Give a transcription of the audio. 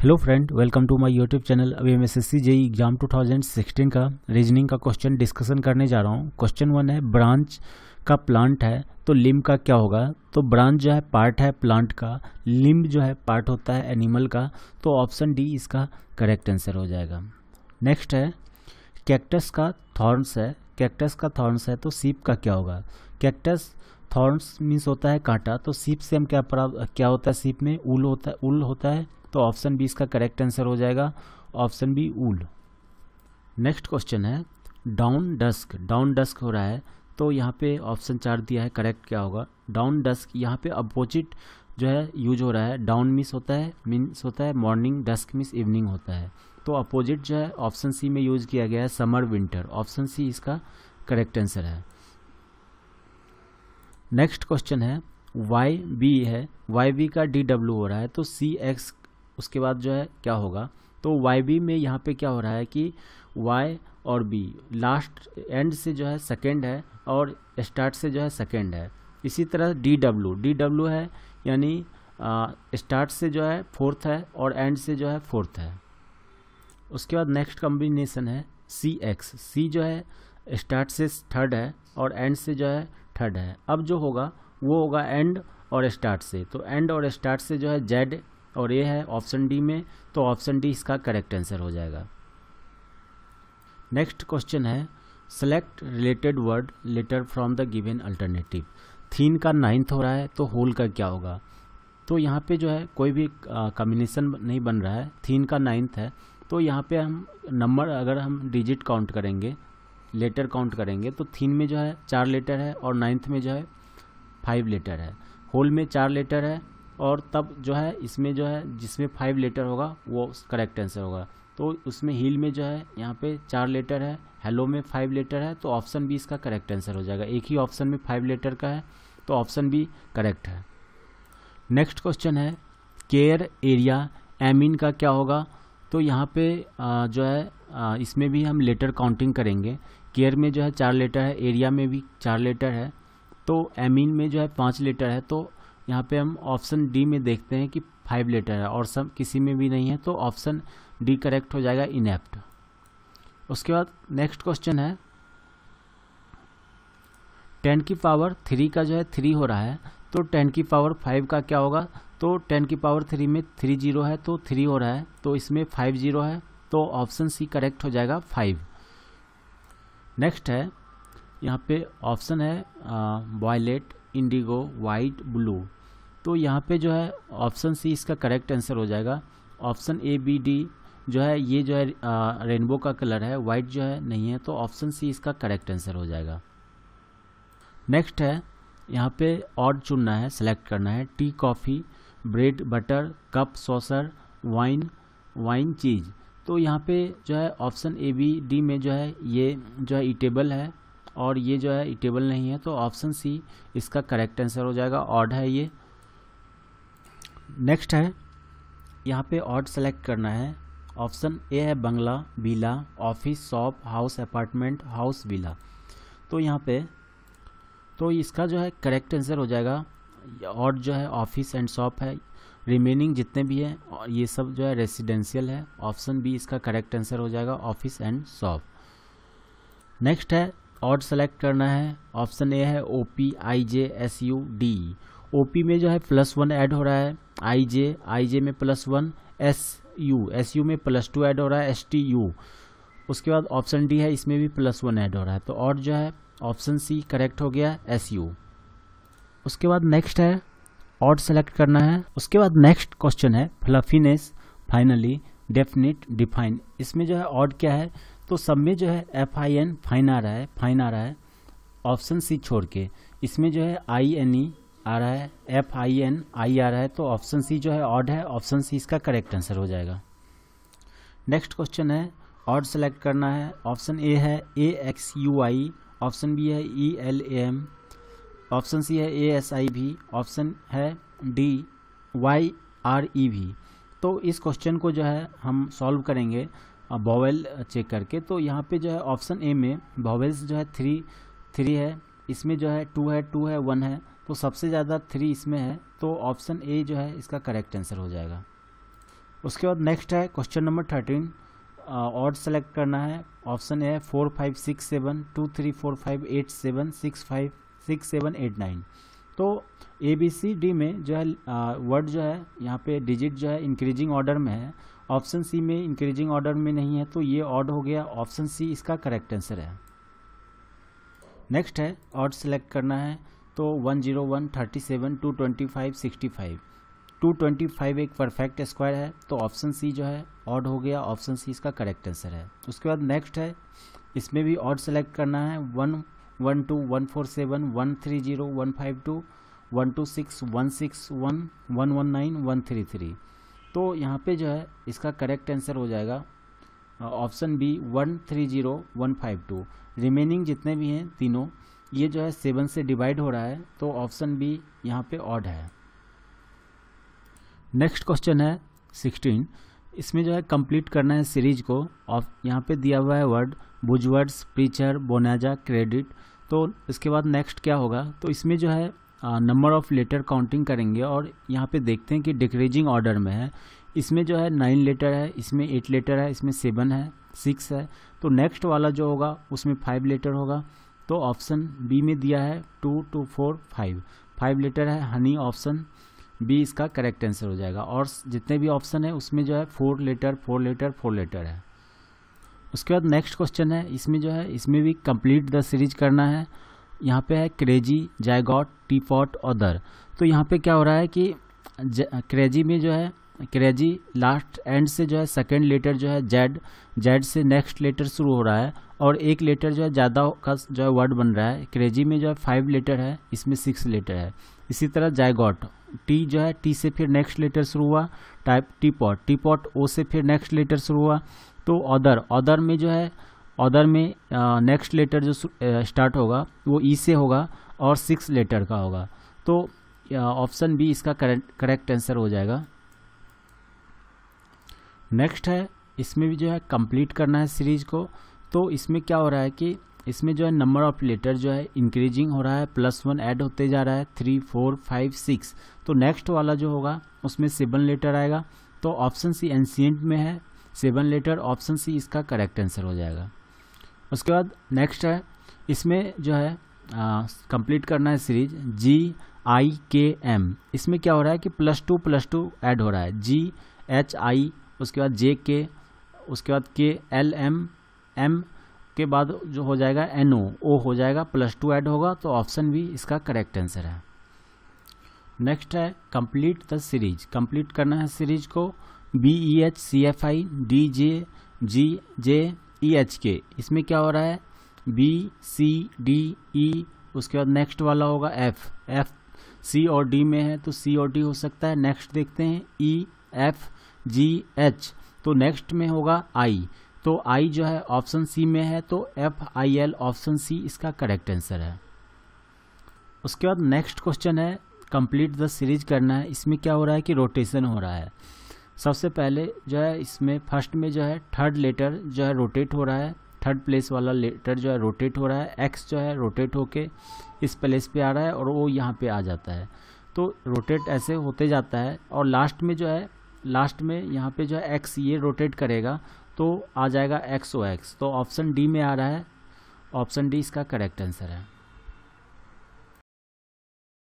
Hello friend, welcome to my YouTube channel. अभी हम SSC JE exam 2016 का reasoning का क्वेश्चन डिस्कशन करने जा रहा हूँ। क्वेश्चन 1 है, ब्रांच का प्लांट है तो लिम्ब का क्या होगा। तो ब्रांच जो है पार्ट है प्लांट का, लिम्ब जो है पार्ट होता है एनिमल का। तो ऑप्शन डी इसका करेक्ट आंसर हो जाएगा। नेक्स्ट है, कैक्टस का थॉर्न्स है, कैक्टस का थॉर्न्स है तो सीप का क्या होगा। कैक्टस थॉर्न्स मीन्स होता है कांटा, तो सीप से हम क्या होता है, सीप में ऊल होता है। तो ऑप्शन बी इसका करेक्ट आंसर हो जाएगा, option B wool. Next question है, डाउन डस्क, डाउन डस्क हो रहा है तो यहाँ पे ऑप्शन 4 दिया है, करेक्ट क्या होगा। डाउन डस्क यहाँ पे अपोजिट जो है यूज हो रहा है। डाउन मीन्स होता है मॉर्निंग, डस्क मीन्स इवनिंग होता है। तो अपोजिट जो है ऑप्शन सी में यूज किया गया है, समर विंटर। ऑप्शन सी इसका करेक्ट आंसर है। नेक्स्ट क्वेश्चन है, वाई बी है, वाई बी का DW हो रहा है तो CX उसके बाद जो है क्या होगा। तो वाई बी में यहाँ पे क्या हो रहा है कि वाई और बी लास्ट एंड से जो है सेकेंड है और स्टार्ट से जो है सेकेंड है। इसी तरह DW है, यानी स्टार्ट से जो है फोर्थ है और एंड से जो है फोर्थ है। उसके बाद नेक्स्ट कॉम्बिनेशन है CX, C जो है स्टार्ट से थर्ड है और एंड से जो है थर्ड है। अब जो होगा वो होगा एंड और स्टार्ट से, तो एंड और स्टार्ट से जो है जेड और ये है ऑप्शन डी में। तो ऑप्शन डी इसका करेक्ट आंसर हो जाएगा। नेक्स्ट क्वेश्चन है, select related word letter from the given alternative. Thin का 9th हो रहा है तो होल का क्या होगा। तो यहाँ पे जो है कोई भी कॉम्बिनेशन नहीं बन रहा है, थीन का 9th है तो यहाँ पे हम नंबर अगर हम डिजिट काउंट करेंगे, लेटर काउंट करेंगे तो थीन में जो है 4 लेटर है और 9th में जो है 5 लेटर है। होल में 4 लेटर है और तब जो है इसमें जो है जिसमें 5 लेटर होगा वो करेक्ट आंसर होगा। तो उसमें हील में जो है यहाँ पे 4 लेटर है, हेलो में 5 लेटर है, तो ऑप्शन बी इसका करेक्ट आंसर हो जाएगा। एक ही ऑप्शन में 5 लेटर का है तो ऑप्शन बी करेक्ट है। नेक्स्ट क्वेश्चन है, केयर एरिया एमीन का क्या होगा। तो यहाँ पे जो है इसमें भी हम लेटर काउंटिंग करेंगे। केयर में जो है 4 लेटर है, एरिया में भी 4 लेटर है, तो एमीन में जो है 5 लेटर है। तो यहाँ पे हम ऑप्शन डी में देखते हैं कि 5 लेटर है और सब किसी में भी नहीं है, तो ऑप्शन डी करेक्ट हो जाएगा, इनएप्ट। उसके बाद नेक्स्ट क्वेश्चन है, 10 की पावर 3 का जो है 3 हो रहा है तो 10 की पावर 5 का क्या होगा। तो 10 की पावर 3 में 3 0 है तो 3 हो रहा है, तो इसमें 5 0 है, तो ऑप्शन सी करेक्ट हो जाएगा, 5। नेक्स्ट है, यहाँ पे ऑप्शन है वायलेट, इंडिगो, वाइट, ब्लू। तो यहाँ पे जो है ऑप्शन सी इसका करेक्ट आंसर हो जाएगा। ऑप्शन ए बी डी जो है ये जो है रेनबो का कलर है, वाइट जो है नहीं है, तो ऑप्शन सी इसका करेक्ट आंसर हो जाएगा। नेक्स्ट है, यहाँ पे ऑड चुनना है, सेलेक्ट करना है। Tea, coffee, bread, butter, cup, saucer, wine, cheese. तो यहाँ पे जो है ऑप्शन ए बी डी में जो है ये जो है ईटेबल है और ये जो है ईटेबल नहीं है, तो ऑप्शन सी इसका करेक्ट आंसर हो जाएगा, ऑड है ये। नेक्स्ट है, यहाँ पे ऑड सेलेक्ट करना है। ऑप्शन ए है bungalow, villa, office, shop, house, apartment, house, villa. तो यहाँ पे तो इसका जो है करेक्ट आंसर हो जाएगा, ऑड जो है ऑफिस एंड शॉप है, रिमेनिंग जितने भी है और ये सब जो है रेसिडेंशियल है। ऑप्शन बी इसका करेक्ट आंसर हो जाएगा, ऑफिस एंड शॉप। नेक्स्ट है, ऑड सेलेक्ट करना है। ऑप्शन ए है OP, IJ, SU, DE। OP में जो है +1 ऐड हो रहा है, IJ में +1, SU में +2 ऐड हो रहा है, STU। उसके बाद ऑप्शन डी है, इसमें भी +1 ऐड हो रहा है, तो ऑड जो है ऑप्शन सी करेक्ट हो गया, SU। उसके बाद नेक्स्ट है, ऑड सेलेक्ट करना है। उसके बाद नेक्स्ट क्वेश्चन है, फ्लफीनेस, फाइनली, डेफिनिट, डिफाइन। इसमें जो है ऑड क्या है, तो सब में जो है FIN फाइन आ रहा है, ऑप्शन सी छोड़ के। इसमें जो है INE आ रहा है, FIN आई आ रहा है, तो ऑप्शन सी जो है ऑड है, ऑप्शन सी इसका करेक्ट आंसर हो जाएगा। नेक्स्ट क्वेश्चन है, ऑड सेलेक्ट करना है। ऑप्शन ए है AXUI, ऑप्शन बी है ELAM, ऑप्शन सी है ASIV, ऑप्शन है डी YREV। तो इस क्वेश्चन को जो है हम सॉल्व करेंगे वॉवेल चेक करके। तो यहाँ पे जो है ऑप्शन ए में वॉवेल्स जो है 3 है, इसमें जो है 2 है 1 है, तो सबसे ज़्यादा 3 इसमें है, तो ऑप्शन ए जो है इसका करेक्ट आंसर हो जाएगा। उसके बाद नेक्स्ट है क्वेश्चन नंबर 13, ऑड सेलेक्ट करना है। ऑप्शन ए है 4 5 6 7 2 3 4 5 8 7 6 5 6 7 8 9। तो ABCD में जो है वर्ड जो है यहाँ पे डिजिट जो है इंक्रीजिंग ऑर्डर में है, ऑप्शन सी में इंक्रीजिंग ऑर्डर में नहीं है, तो ये ऑड हो गया, ऑप्शन सी इसका करेक्ट आंसर है। नेक्स्ट है ऑड सेलेक्ट करना है, तो 101 37 225 65। 225 एक परफेक्ट स्क्वायर है, तो ऑप्शन सी जो है ऑड हो गया, ऑप्शन सी इसका करेक्ट आंसर है। उसके बाद नेक्स्ट है, इसमें भी ऑड सेलेक्ट करना है, 112 147 130 152 126 161 119 133। तो यहाँ पे जो है इसका करेक्ट आंसर हो जाएगा ऑप्शन बी 130 152। रिमेनिंग जितने भी हैं तीनों, ये जो है 7 से डिवाइड हो रहा है, तो ऑप्शन बी यहाँ पे ऑड है। नेक्स्ट क्वेश्चन है 16, इसमें जो है कंप्लीट करना है सीरीज को, और यहाँ पे दिया हुआ है word buzzwords, preacher, bonanza, credit. तो इसके बाद नेक्स्ट क्या होगा, तो इसमें जो है नंबर ऑफ लेटर काउंटिंग करेंगे, और यहाँ पे देखते हैं कि डिक्रीजिंग ऑर्डर में है। इसमें जो है 9 लेटर है, इसमें 8 लेटर है, इसमें 7 है, 6 है, तो नेक्स्ट वाला जो होगा उसमें 5 लेटर होगा। तो ऑप्शन बी में दिया है 2 2 4 5 लेटर है, हनी, ऑप्शन बी इसका करेक्ट आंसर हो जाएगा। और जितने भी ऑप्शन है उसमें जो है 4 लेटर 4 लेटर 4 लेटर है। उसके बाद नेक्स्ट क्वेश्चन है, इसमें जो है इसमें भी कंप्लीट द सीरीज करना है। यहाँ पे है क्रेजी, जायगॉट, टीपॉट, अदर। तो यहाँ पे क्या हो रहा है कि क्रेजी में जो है क्रेजी लास्ट एंड से जो है सेकेंड लेटर जो है जेड से नेक्स्ट लेटर शुरू हो रहा है, और एक लेटर जो है ज़्यादा का जो है वर्ड बन रहा है। क्रेजी में जो है 5 लेटर है, इसमें 6 लेटर है। इसी तरह जायगॉट, टी जो है टी से फिर नेक्स्ट लेटर शुरू हुआ, टाइप टीपॉट ओ से फिर नेक्स्ट लेटर शुरू हुआ। तो अदर में जो है अदर में नेक्स्ट लेटर जो स्टार्ट होगा वो ई से होगा और 6 लेटर का होगा। तो ऑप्शन बी इसका करेक्ट आंसर हो जाएगा। नेक्स्ट है, इसमें भी जो है कंप्लीट करना है सीरीज को। तो इसमें क्या हो रहा है कि इसमें जो है नंबर ऑफ लेटर जो है इंक्रीजिंग हो रहा है, +1 ऐड होते जा रहा है, 3 4 5 6। तो नेक्स्ट वाला जो होगा उसमें 7 लेटर आएगा, तो ऑप्शन सी एंशिएंट में है 7 लेटर, ऑप्शन सी इसका करेक्ट आंसर हो जाएगा। उसके बाद नेक्स्ट है, इसमें जो है कंप्लीट करना है सीरीज GIKM। इसमें क्या हो रहा है कि +2 ऐड हो रहा है, GHI, उसके बाद JK, उसके बाद KLM के बाद जो हो जाएगा NO हो जाएगा, +2 ऐड होगा, तो ऑप्शन बी इसका करेक्ट आंसर है। नेक्स्ट है कंप्लीट द सीरीज, कंप्लीट करना है सीरीज को, BEH CFI DJGJEHK। इसमें क्या हो रहा है BCDE, उसके बाद नेक्स्ट वाला होगा F C और D में है तो C और D हो सकता है। नेक्स्ट देखते हैं EFGH, तो नेक्स्ट में होगा I, तो I जो है ऑप्शन सी में है, तो FIL ऑप्शन सी इसका करेक्ट आंसर है। उसके बाद नेक्स्ट क्वेश्चन है कंप्लीट द सीरीज करना है। इसमें क्या हो रहा है कि रोटेशन हो रहा है। सबसे पहले जो है इसमें फर्स्ट में जो है थर्ड लेटर जो है रोटेट हो रहा है, थर्ड प्लेस वाला लेटर जो है रोटेट हो रहा है, X जो है रोटेट होके इस प्लेस पे आ रहा है और वो यहाँ पे आ जाता है, तो रोटेट ऐसे होते जाता है। और लास्ट में जो है लास्ट में यहाँ पे जो है X ये रोटेट करेगा तो आ जाएगा XOX, तो ऑप्शन डी में आ रहा है, ऑप्शन डी इसका करेक्ट आंसर है।